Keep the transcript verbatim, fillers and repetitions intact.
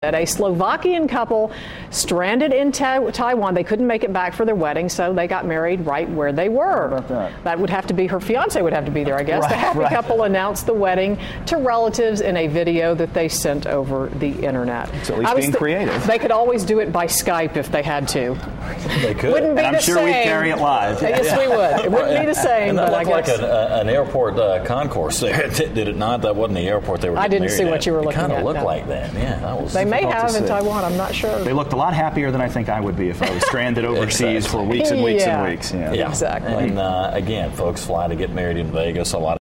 A Slovakian couple stranded in ta- Taiwan. They couldn't make it back for their wedding, so they got married right where they were. How about that? That would have to be her fiance would have to be there, I guess. Right, the happy right. couple announced the wedding to relatives in a video that they sent over the internet. It's at least I was being th- creative. They could always do it by Skype if they had to. They could. Wouldn't be And I'm the sure same. we'd carry it live. Yes, Yeah. we would. It wouldn't be the same, And that but I looked guess. like an, uh, an airport uh, concourse there, did it not? That wasn't the airport they were I getting didn't see married what at. you were It looking kind at, of looked no. like that, yeah. That was They may difficult to have in see. Taiwan, I'm not sure. They looked a lot happier than I think I would be if I was stranded overseas for weeks and weeks Yeah. and weeks. Yeah. Yeah. Exactly. And uh, again, folks fly to get married in Vegas. A lot